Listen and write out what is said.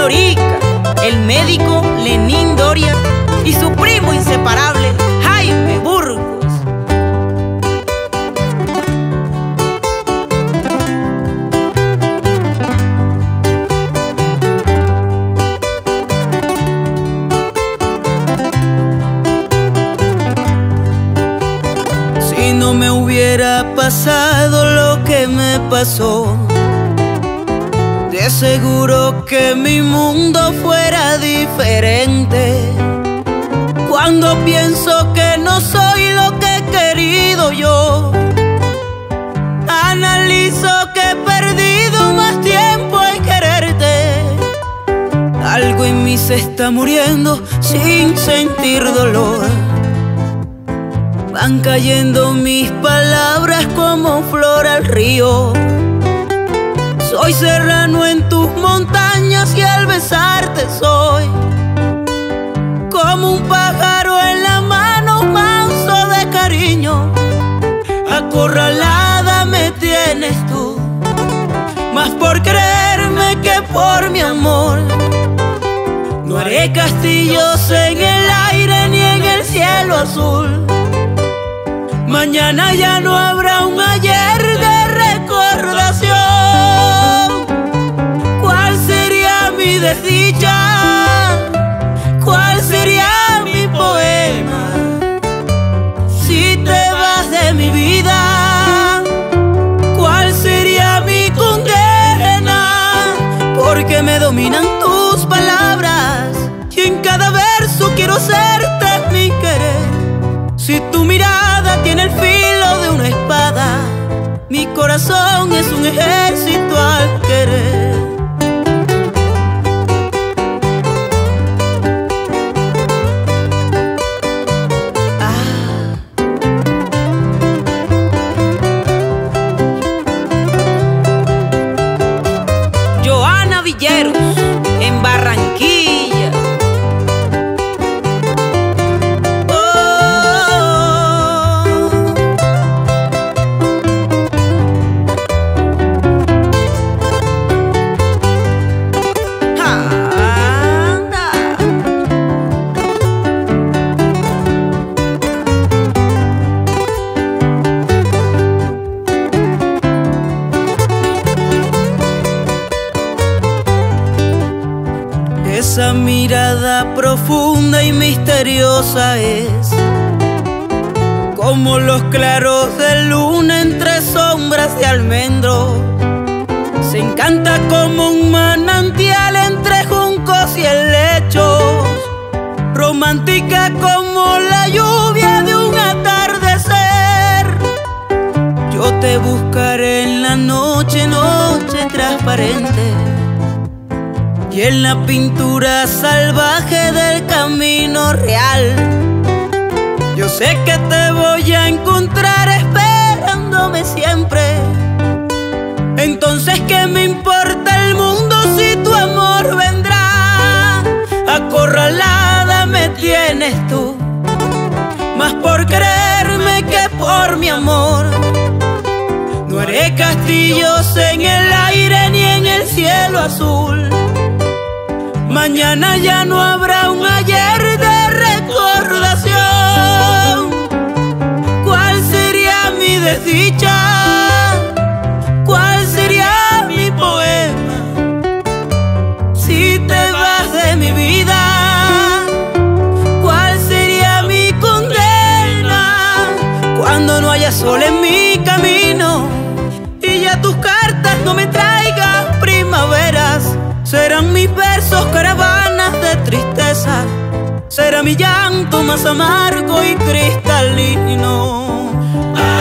Lorica, el médico Lenín Doria y su primo inseparable Jaime Burgos. Si no me hubiera pasado lo que me pasó, de seguro que mi mundo fuera diferente. Cuando pienso que no soy lo que he querido yo, analizo que he perdido más tiempo en quererte. Algo en mí se está muriendo sin sentir dolor. Van cayendo mis palabras como flor al río. Soy serrano en tus montañas y al besarte soy como un pájaro en la mano, manso de cariño. Acorralada me tienes tú, más por creerme que por mi amor. No haré castillos en el aire ni en el cielo azul. Mañana ya no habrá un ayer de recordación. ¿Cuál sería mi desdicha? ¿Cuál sería mi poema si te vas de mi vida? ¿Cuál sería mi condena? Porque me dominan tus palabras y en cada verso quiero serte mi querer. Si tu mirada tiene el filo de una espada, mi corazón es un ejército al querer. Joana Villeros, en Barranquilla. Esa mirada profunda y misteriosa es como los claros de luna entre sombras de almendro. Se encanta como un manantial entre juncos y helechos, romántica como la lluvia de un atardecer. Yo te buscaré en la noche, noche transparente, y en la pintura salvaje del camino real. Yo sé que te voy a encontrar esperándome siempre. Entonces, ¿qué me importa el mundo si tu amor vendrá? Acorralada me tienes tú, más por creerme que por mi amor. No haré castillos en el aire ni en el cielo azul. Mañana ya no habrá un ayer de recordación. ¿Cuál sería mi desdicha? ¿Cuál sería mi poema si te vas de mi vida? ¿Cuál sería mi condena cuando no haya sol en mi camino y ya tus cartas no me traigan primaveras? Serán mis versos caravanas de tristeza, será mi llanto más amargo y cristalino.